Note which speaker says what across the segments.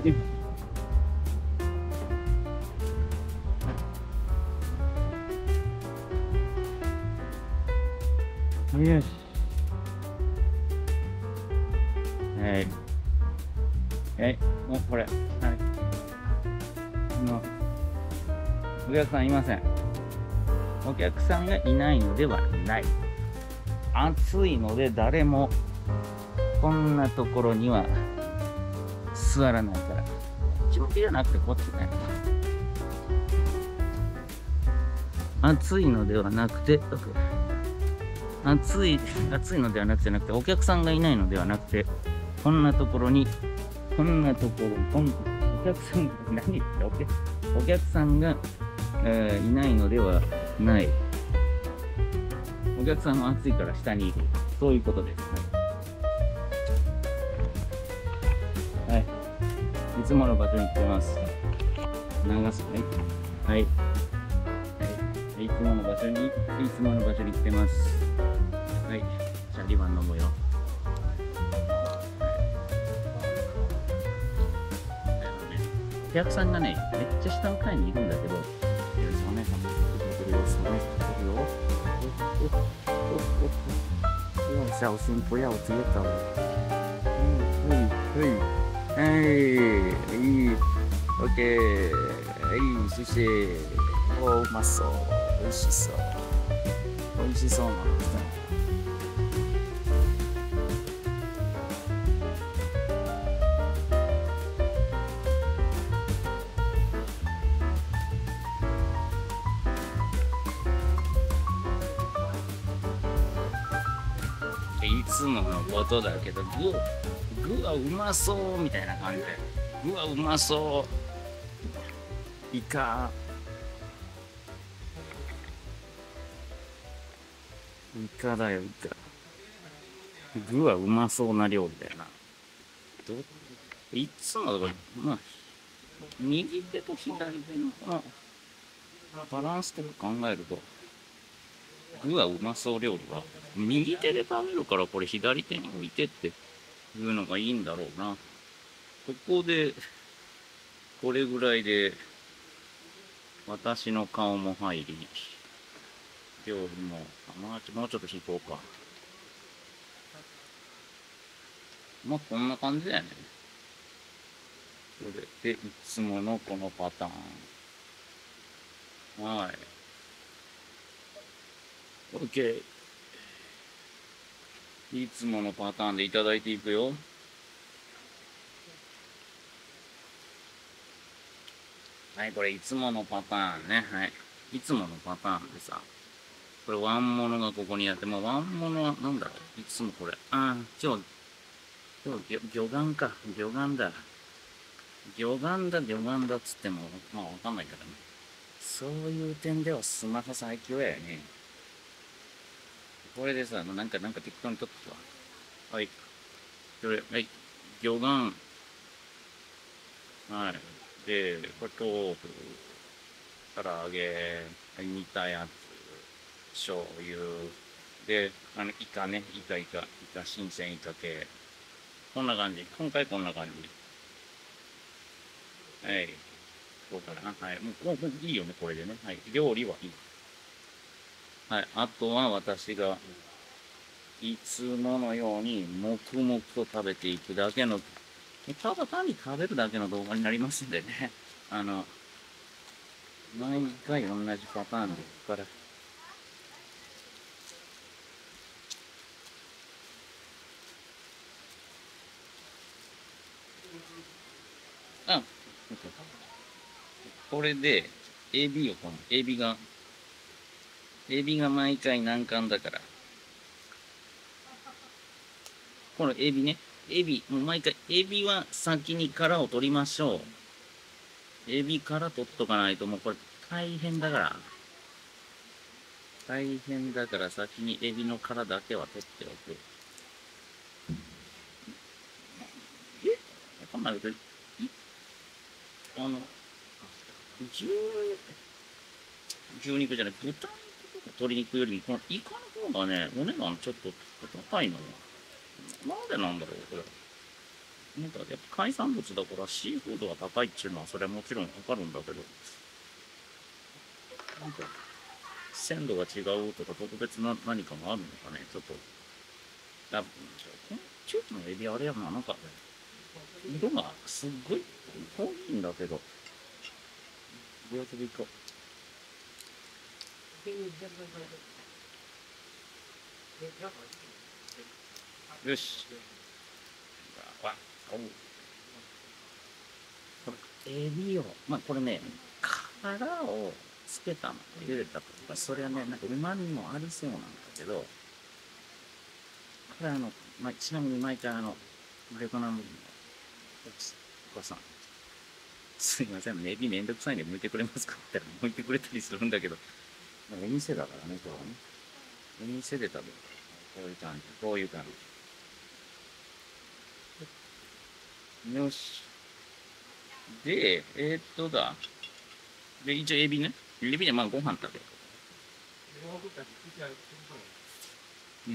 Speaker 1: よし。はい。はい。もうこれ。はい。もう、お客さんいません。お客さんがいないのではない。暑いので誰もこんなところには座らないから。こっち向きじゃなくてこっちね。暑いのではなくて、暑いのではなくて、お客さんがいないのではなくて、こんなところに、お客さんが、何言ってお客さんが、いないのではない。お客さんも暑いから下にいる。そういうことです。はい。いつもの場所に行ってます。流す。はい。はい。いつもの場所に来てます。はい。じゃあ2番飲むよ。お客さんがね、めっちゃ下の階にいるんだけど、お姉さんも来てくれるよ。不要小心，不要跌倒。OK，谢谢。お、うまそう。美味しそう。美味しそうなんですね。いつものことだけど、具はうまそうみたいな感じで。具はうまそう。イカだよ、イカ。具はうまそうな料理だよな。いつもだから、まあ、右手と左手のこのバランスとか考えると、具はうまそう料理は、右手で食べるからこれ左手に置いてっていうのがいいんだろうな。ここで、これぐらいで、私の顔も入り、料理も、もうちょっと引こうか。まあ、こんな感じだよね。これで、いつものこのパターン。はい。OK。いつものパターンでいただいていくよ。はい、これいつものパターンね。はい。いつものパターンでさ。これワンモノがここにあって、もうワンモノはなんだろう。いつもこれ。今日、魚眼か。魚眼だ。魚眼だっつっても、まあわかんないからね。そういう点ではスマホ最強やよね。これでさ、なんか適当に撮ってたわ。はい。これ、はい。魚眼。はい。で、これ豆腐、唐揚げ、煮たやつ、醤油。で、イカね。イカ、新鮮イカ系。こんな感じ。今回こんな感じ。はい。そうかな。はい。もういいよね、これでね。はい。料理はいい。はい。あとは私が、いつものように、黙々と食べていくだけの、ただ単に食べるだけの動画になりますんでね。毎回同じパターンですから。うん。これで、エビが毎回難関だから。このエビね。もう毎回、エビは先に殻を取りましょう。エビから取っとかないともうこれ大変だから。先にエビの殻だけは取っておく。わかんないけど、牛肉じゃない、豚肉とか鶏肉より、このイカの方がね、お値段ちょっと高いのよ。なんでなんだろう、これ。 なんかやっぱ海産物だからシーフードが高いっていうのはそれはもちろんわかるんだけど、なんか鮮度が違うとか特別な何かがあるのかね、ちょっと。多分、この地域のエビあれやな、なんか、色がすっごい濃いんだけど、どうやっていいか。よし。わ、おう。これ、エビを、まあこれね、殻をつけたの、茹でたとか、それはね、なんか旨味もありそうなんだけど、これまあ、ちなみに毎回ベトナム人のお母さん、すいません、エビめんどくさいんで剥いてくれますかって言ったら剥いてくれたりするんだけど、お店だからね、今日はね。お店で食べる。こういう感じ、こういう感じ。よし。で、で、一応エビね。エビでまあご飯食べる。うん。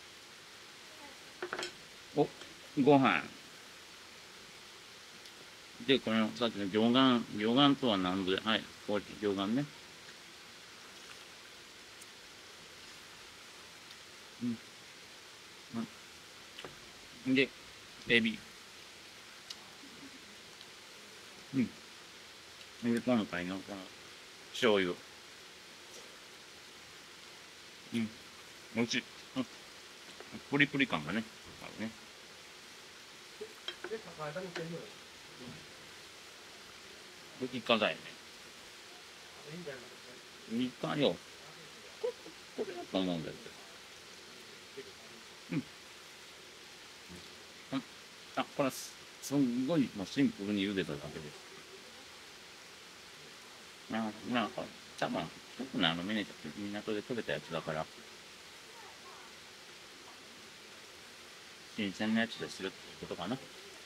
Speaker 1: お、ご飯。で、このさっきの魚眼とは何ぞで、はい、こう魚眼ね。うん。で、エビ。うん。で、今回のこの醤油。うん。美味しい。うん。プリプリ感がね、あるね。で、イカだよね。イカよ。これだと思うんだけど。うん。あ、これすんごい、もうシンプルに茹でただけです。なんか、多分、特に港で取れたやつだから、新鮮なやつでするってことかな。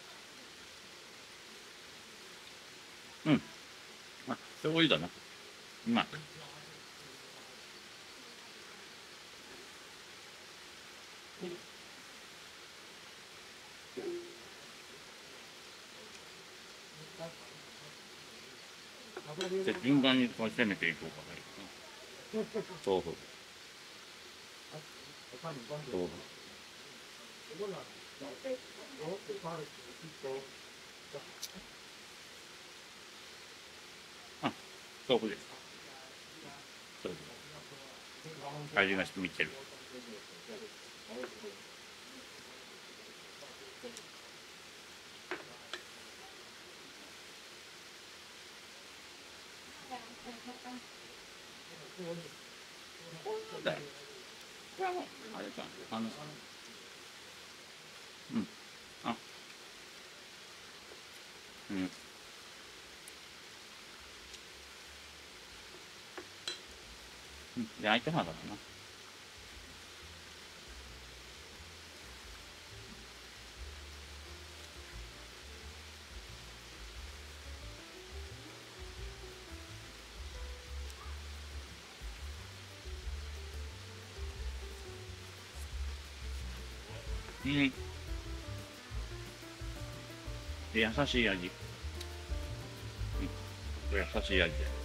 Speaker 1: うん。あ、醤油だな。うまい。で、順番にこう攻めていこうかな。豆腐。豆腐。あ、豆腐です。豆腐。味が染みてる。だよ。これはもう、あれか。うん。あ、うん。うん。で、相手派だな。うん。で、優しい味。うん。優しい味で。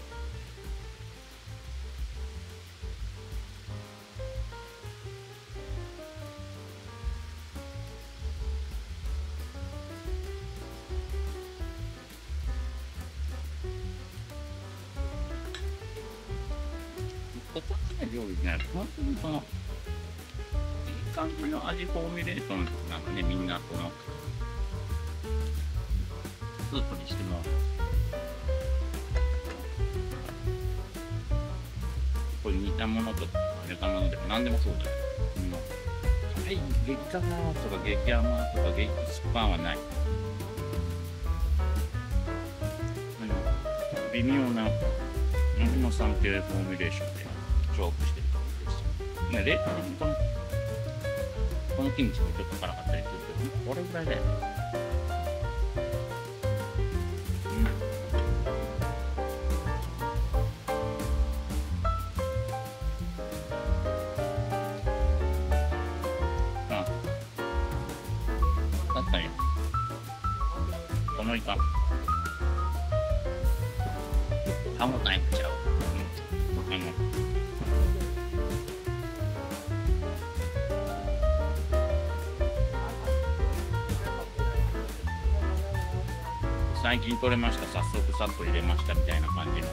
Speaker 1: ここの料理ね、本当にいい感じの味フォーミュレーションなのね、みんな、スープにしても、これ煮たものとか、揚げたものでも何でもそうだよ。うん。はい、激辛とか激甘とか激スパンはない。微妙な味の算定フォーミュレーションで勝負してる感じですよ。ね、冷凍にこのキムチもちょっと辛かったりするけど、これぐらいだよね。うん。あ、確かに。 のイカ歯もないんちゃう。最近取れました、早速さっと入れましたみたいな感じの。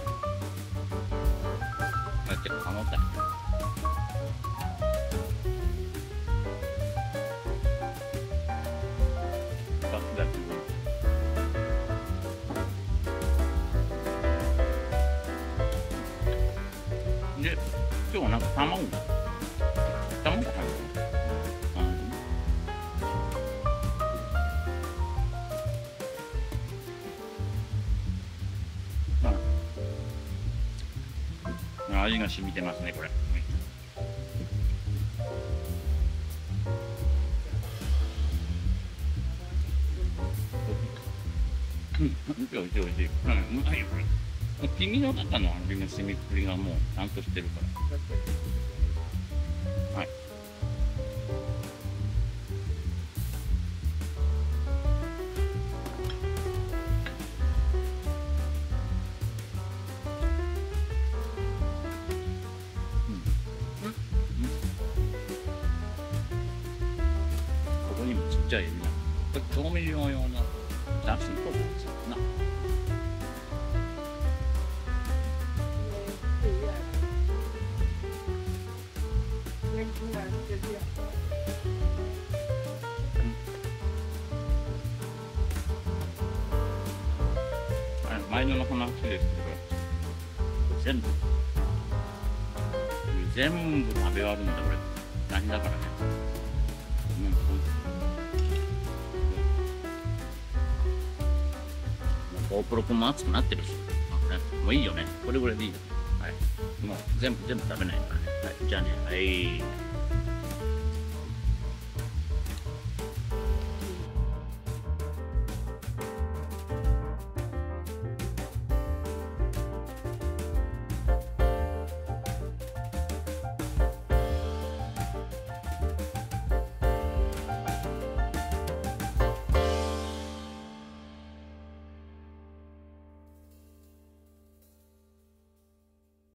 Speaker 1: だって歯もたい。で、今日はなんか卵入ってる。味が染みてますね、これ。おいしいおいしい。うまいよ、これ。黄身の中の味の染みっぷりがもうちゃんとしてるから。はい。ここにもちっちゃいエビが。これ調味料用のだしとかですよな。前の話ですけど、全部食べ終わるんだ、これ。大変だからね。GoPro 君も熱くなってるし、もういいよね。これぐらいでいいよ。はい。もう全部食べないからね。はい。じゃあね。はい。